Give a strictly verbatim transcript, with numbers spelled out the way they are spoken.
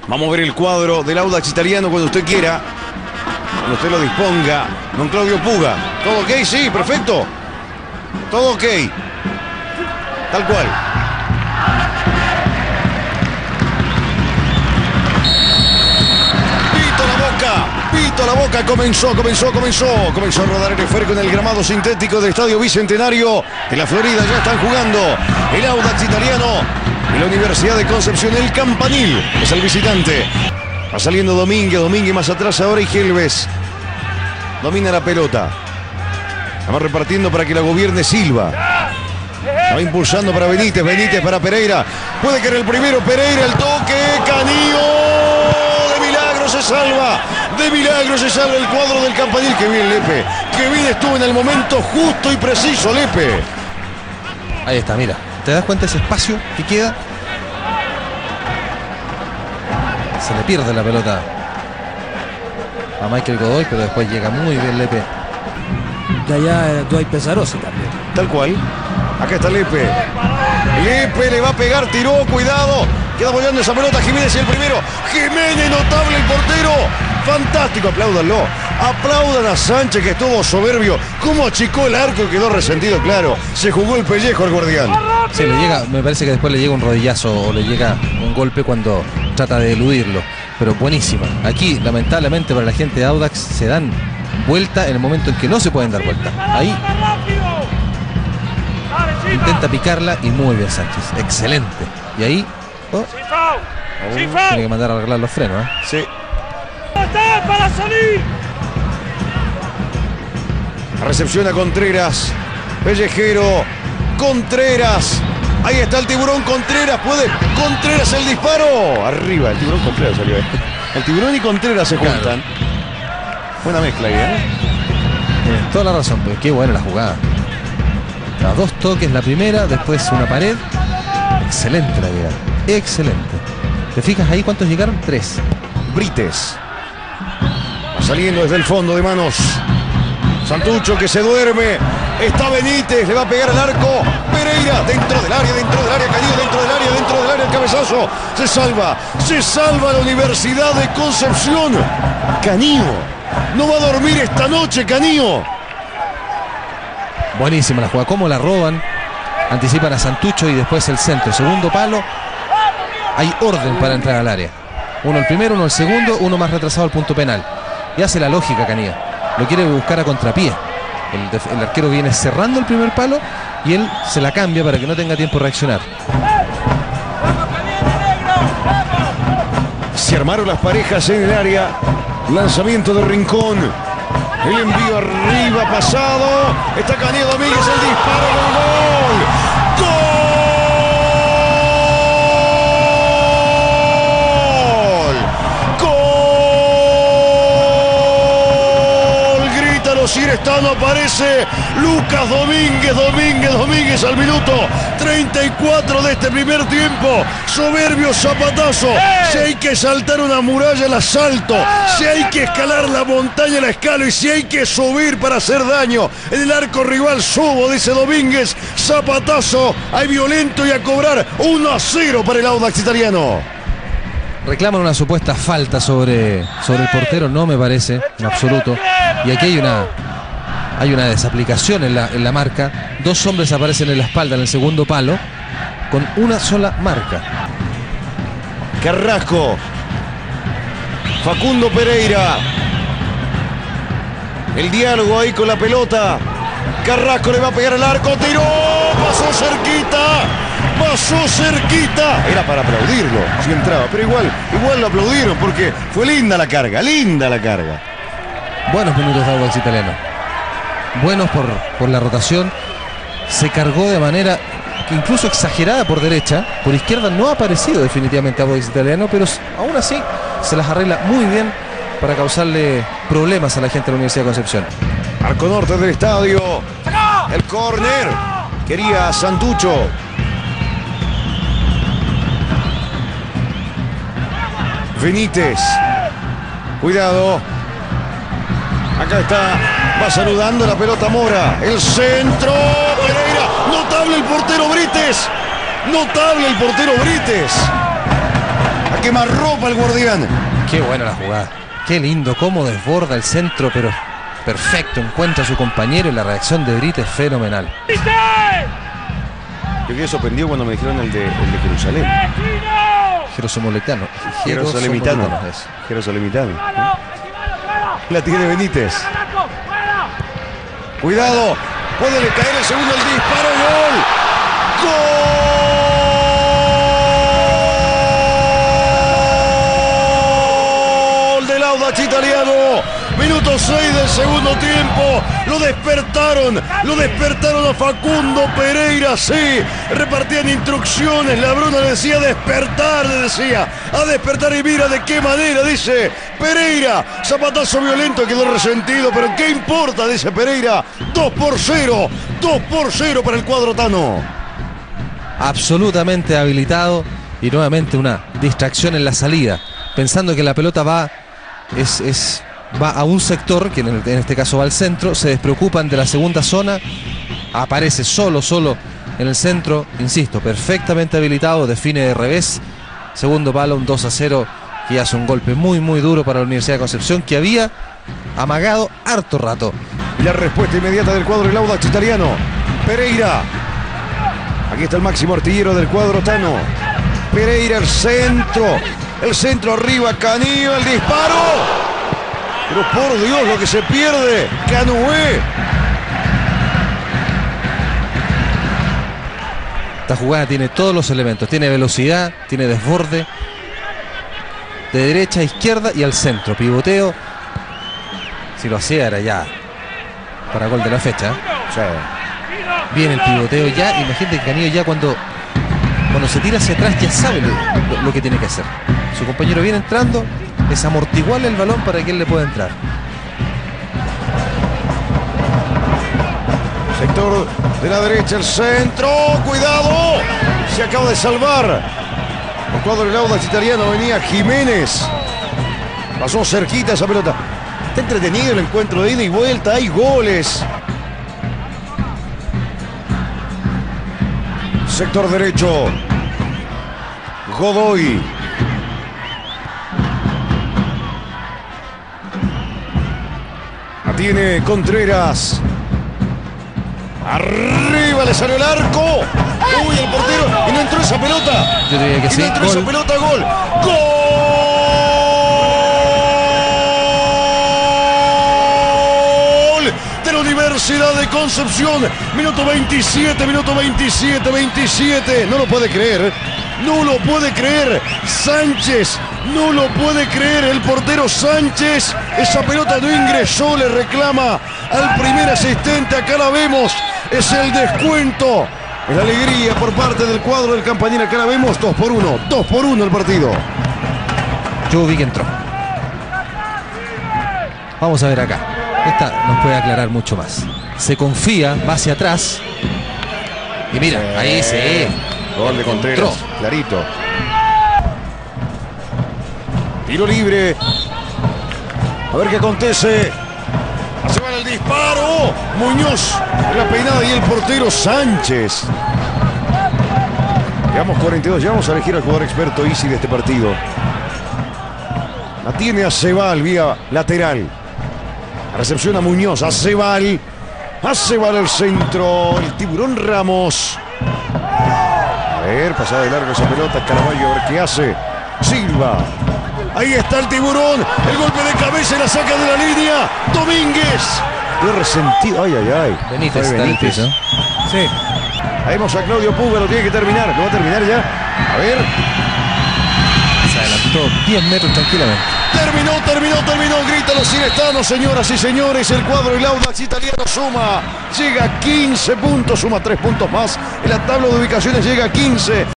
Vamos a ver el cuadro del Audax Italiano cuando usted quiera. Cuando usted lo disponga. Don Claudio Puga. ¿Todo ok? Sí, perfecto. Todo ok. Tal cual. Pito la boca. Pito la boca. Comenzó, comenzó, comenzó. Comenzó a rodar el esférico en el gramado sintético del Estadio Bicentenario de la Florida. Ya están jugando el Audax Italiano y la Universidad de Concepción. El Campanil es el visitante. Va saliendo Domínguez, Domínguez más atrás ahora y Gelves. Domina la pelota. La va repartiendo para que la gobierne Silva. La va impulsando para Benítez, Benítez para Pereira. Puede caer el primero, Pereira, el toque, Canillo. De milagro se salva. De milagro se salva el cuadro del Campanil. Que bien Lepe. Que bien estuvo en el momento justo y preciso Lepe. Ahí está, mira. ¿Te das cuenta ese espacio que queda? Se le pierde la pelota a Michael Godoy, pero después llega muy bien Lepe. De allá Dwight Pesarosi también. Tal cual. Acá está Lepe. Lepe le va a pegar, tiró, cuidado. Queda apoyando esa pelota Jiménez y el primero. Jiménez, notable el portero. Fantástico, apláudanlo. Aplaudan a Sánchez que estuvo soberbio. Cómo achicó el arco y quedó resentido, claro. Se jugó el pellejo al guardián. Sí, le llega, me parece que después le llega un rodillazo o le llega un golpe cuando trata de eludirlo. Pero buenísima. Aquí, lamentablemente para la gente de Audax, se dan vuelta en el momento en que no se pueden dar vuelta. Ahí intenta picarla y muy bien Sánchez. Excelente. Y ahí oh, oh, tiene que mandar a arreglar los frenos, ¿eh? Sí. Para salir. Recepciona Contreras. Pellejero. Contreras. Ahí está el tiburón Contreras. Puede. Contreras el disparo. Arriba. El tiburón Contreras salió ahí. El tiburón y Contreras se claro. juntan. Buena mezcla ahí, ¿eh? Tienes toda la razón, pero qué buena la jugada. A dos toques la primera, después una pared. Excelente la llegada. Excelente. ¿Te fijas ahí cuántos llegaron? Tres. Brites. Va saliendo desde el fondo de manos. Santucho que se duerme. Está Benítez, le va a pegar al arco. Pereira, dentro del área, dentro del área, Canillo, dentro del área, dentro del área, el cabezazo. Se salva, se salva la Universidad de Concepción. Canillo, no va a dormir esta noche, Canillo. Buenísima la jugada, cómo la roban. Anticipan a Santucho y después el centro. Segundo palo. Hay orden para entrar al área. Uno el primero, uno el segundo, uno más retrasado al punto penal. Y hace la lógica Canillo. Lo quiere buscar a contrapié. El, el arquero viene cerrando el primer palo y él se la cambia para que no tenga tiempo de reaccionar. Se armaron las parejas en el área. Lanzamiento de Rincón. El envío arriba pasado. Está Canillo Domínguez, el disparo del gol. ¡Gol! Estano aparece Lucas Domínguez, Domínguez, Domínguez al minuto treinta y cuatro de este primer tiempo. Soberbio zapatazo. Si hay que saltar una muralla, la salto. Si hay que escalar la montaña, la escalo. Y si hay que subir para hacer daño en el arco rival, subo, dice Domínguez. Zapatazo, hay violento y a cobrar uno a cero para el Audax Italiano. Reclaman una supuesta falta sobre, sobre el portero, no me parece en absoluto. Y aquí hay una hay una desaplicación en la, en la marca. Dos hombres aparecen en la espalda en el segundo palo con una sola marca. Carrasco. Facundo Pereira. El diálogo ahí con la pelota. Carrasco le va a pegar al arco. Tiró. Pasó cerquita. Pasó cerquita. Era para aplaudirlo si entraba. Pero igual, igual lo aplaudieron porque fue linda la carga. Linda la carga. Buenos minutos de Audax Italiano. Buenos por, por la rotación. Se cargó de manera incluso exagerada por derecha. Por izquierda no ha aparecido definitivamente Audax Italiano, pero aún así se las arregla muy bien para causarle problemas a la gente de la Universidad de Concepción. Arco norte del estadio. El córner. Quería Santucho. Benítez. Cuidado. Acá está. Va saludando la pelota Mora. El centro. Pereira. Notable el portero Brites. Notable el portero Brites. A quemarropa el guardián. Qué buena la jugada. Qué lindo, cómo desborda el centro, pero perfecto. Encuentra a su compañero y la reacción de Brite es fenomenal. Yo quedé sorprendido cuando me dijeron el de, el de Jerusalén. Jerosomolecano. Jerosolimitano. Jerosolimitano. La tiene Benítez. Cuidado. Puede caer el segundo, el disparo. ¡Gol! ¡Gol! Del Audax Italiano. Minuto seis del segundo tiempo. Lo despertaron. Lo despertaron a Facundo Pereira. Sí. Repartían instrucciones. La Bruna le decía despertar. Le decía a despertar. Y mira de qué manera. Dice Pereira. Zapatazo violento. Quedó resentido. Pero ¿qué importa? Dice Pereira. dos por cero. dos por cero para el cuadro tano. Absolutamente habilitado. Y nuevamente una distracción en la salida. Pensando que la pelota va. Es... es va a un sector, que en, el, en este caso va al centro, se despreocupan de la segunda zona, aparece solo, solo en el centro, insisto, perfectamente habilitado, define de revés, segundo palo, un dos a cero, y hace un golpe muy, muy duro para la Universidad de Concepción, que había amagado harto rato. Y la respuesta inmediata del cuadro del Audax Italiano, Pereira, aquí está el máximo artillero del cuadro tano, Pereira, el centro, el centro arriba, Canillo, el disparo. Pero por Dios, lo que se pierde, Canué. Esta jugada tiene todos los elementos, tiene velocidad, tiene desborde, de derecha a izquierda y al centro, pivoteo. Si lo hacía era ya para gol de la fecha. O sea, viene el pivoteo ya, imagínate que Canillo ya cuando, cuando se tira hacia atrás ya sabe lo, lo, lo que tiene que hacer. Su compañero viene entrando, es amortiguarle el balón para que él le pueda entrar. Sector de la derecha, el centro, cuidado, se acaba de salvar. El cuadro del Audax Italiano, venía Jiménez, pasó cerquita esa pelota. Está entretenido el encuentro de ida y vuelta, hay goles. Sector derecho, Godoy. Tiene Contreras. Arriba le salió el arco. Uy, el portero. Y no entró esa pelota. Yo diría que y sí. No entró Gol. esa pelota, gol. Gol de la Universidad de Concepción. Minuto veintisiete, minuto veintisiete, veintisiete. No lo puede creer. No lo puede creer. Sánchez. No lo puede creer el portero Sánchez. Esa pelota no ingresó, le reclama al primer asistente. Acá la vemos. Es el descuento. Es la alegría por parte del cuadro del Campañero. Acá la vemos. dos por uno. dos por uno el partido. Yo vi que entró. Vamos a ver acá. Esta nos puede aclarar mucho más. Se confía, va hacia atrás. Y mira, Sí. ahí sí. Gol de Contreras. Entró. Clarito. Tiro libre. A ver qué acontece. Se va el disparo. Muñoz. La peinada y el portero Sánchez. Llevamos cuarenta y dos. Ya vamos a elegir al jugador experto Easy de este partido. La tiene a Cebal vía lateral. Recepción a Muñoz. A Cebal. A Cebal el centro. El tiburón Ramos. A ver, pasada de largo esa pelota. Caraballo a ver qué hace. Silva. Ahí está el tiburón. El golpe de cabeza y la saca de la línea. Domínguez. Qué resentido. Ay, ay, ay. Benítez Fue está en el piso. Sí. Ahí vemos a Claudio Puga. Lo tiene que terminar. Lo va a terminar ya. A ver. Se adelantó diez metros tranquilamente. Terminó, terminó, terminó. Grita los cinestanos, señoras y señores. El cuadro del Audax Italiano suma. Llega a quince puntos. Suma tres puntos más. En la tabla de ubicaciones llega a quince.